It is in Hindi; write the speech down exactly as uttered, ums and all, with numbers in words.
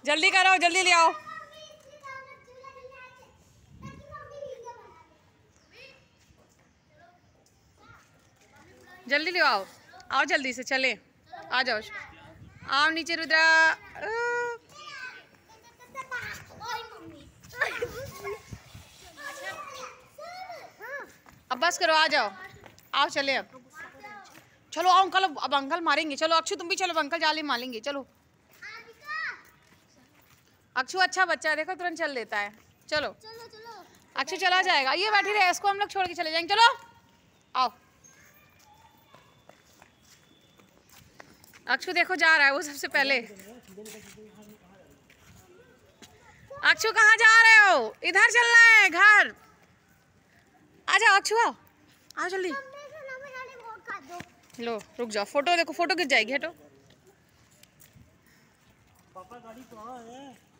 जल्दी करो, जल्दी ले आओ। जल्दी ले आओ, आओ जल्दी से, चले आ जाओ, आओ नीचे रुद्रा। अब बस करो, आ जाओ, आओ चले अब। चलो आओ अंकल, अब अंकल मारेंगे। चलो अक्षु तुम भी चलो, अंकल जाले मारेंगे। चलो अक्षु अच्छा बच्चा है, देखो तुरंत चल देता है। चलो चलो चलो अक्षु चला जाएगा, ये बैठी रहे, इसको हम लोग छोड़ के चले जाएंगे। चलो आओ। अक्षु देखो जा रहा है वो सबसे पहले। अक्षु कहाँ जा रहे हो? इधर चलना है, घर आ जाओ। अक्षु आओ, आओ जल्दी। लो रुक जाओ, फोटो देखो, फोटो गिर जाएगी, हटो। पापा गाड़ी कहाँ है?